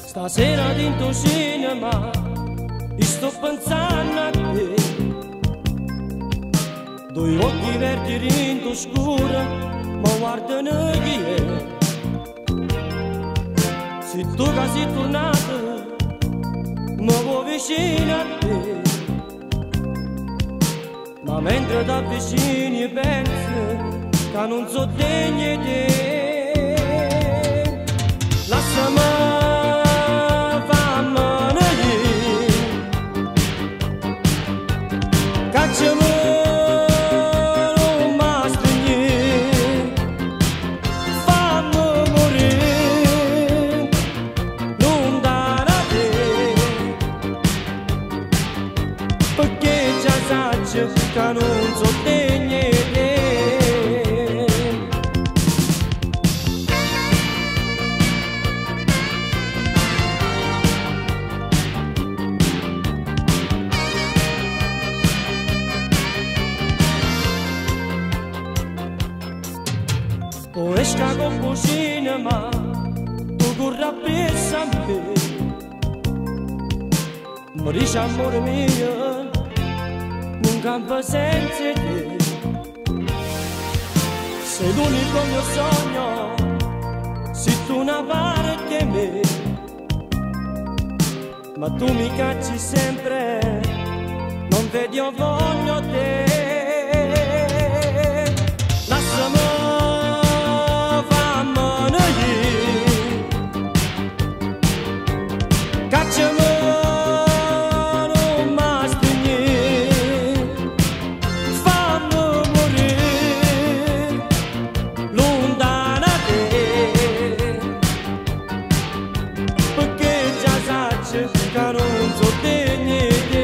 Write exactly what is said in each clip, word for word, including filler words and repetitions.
Stasera dentro cinema io sto pensando a te. Due occhi verdi dentro scuro ma guardano chi è. Se tu che sei tornato mi vuoi vicino a te, ma mentre ti avvicini penso che non so degno di te. Lasciami perché già saggio che non so degno di te. O esca con cucina ma tu corra pensa a me. Mi dice amore mio non campo senza te. Sei l'unico mio sogno, sei tu una parte di me, ma tu mi cacci sempre, non vedi io voglio te. Lasciami, fammene io, cacciami. Che non so degno di te.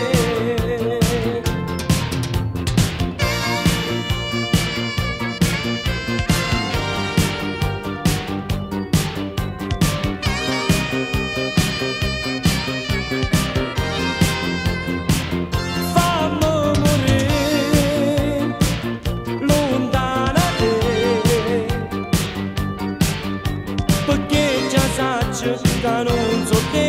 Fammi morire lontana da te, perché già saggio che non so te.